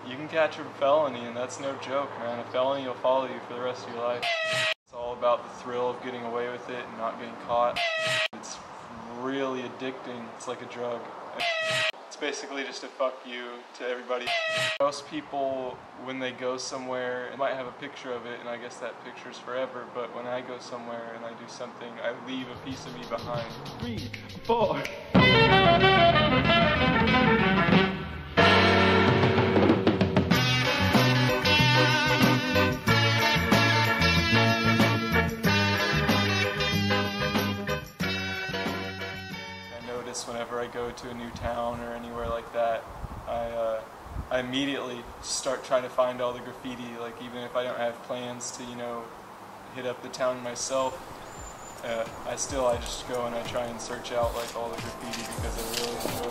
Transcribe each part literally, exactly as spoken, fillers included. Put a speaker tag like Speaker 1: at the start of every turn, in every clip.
Speaker 1: you can catch a felony, and that's no joke, man. A felony will follow you for the rest of your life. It's all about the thrill of getting away with it and not getting caught. It's really addicting. It's like a drug. It's basically just a fuck you to everybody. Most people, when they go somewhere, might have a picture of it, and I guess that picture's forever, but when I go somewhere and I do something, I leave a piece of me behind. Three, four. Whenever I go to a new town or anywhere like that, I, uh, I immediately start trying to find all the graffiti, like even if I don't have plans to, you know, hit up the town myself, uh, I still, I just go and I try and search out like all the graffiti because I really enjoy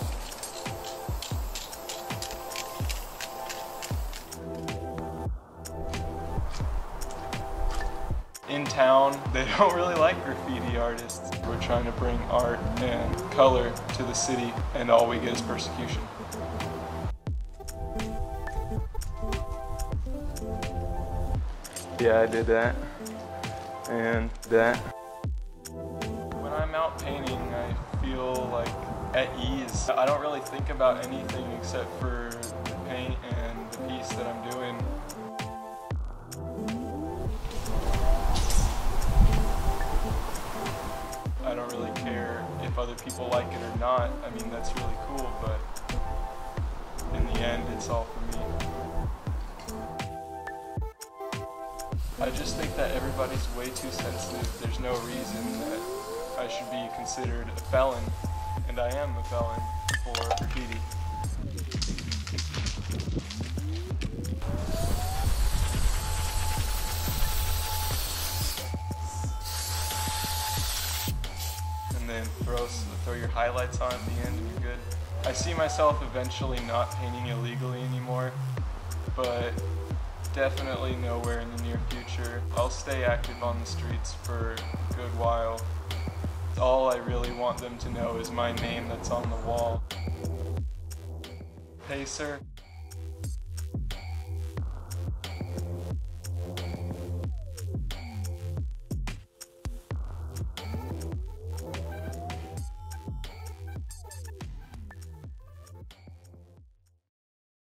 Speaker 1: it. In town, they don't really like graffiti artists. We're trying to bring art and color to the city, and all we get is persecution. Yeah, I did that, and that. When I'm out painting, I feel like at ease. I don't really think about anything except for the paint and the piece that I'm doing. I don't really care if other people like it or not. I mean, that's really cool, but in the end, it's all for me. I just think that everybody's way too sensitive. There's no reason that I should be considered a felon, and I am a felon for graffiti. Then throw, throw your highlights on at the end and you're good. I see myself eventually not painting illegally anymore, but definitely nowhere in the near future. I'll stay active on the streets for a good while. All I really want them to know is my name that's on the wall. Pacer.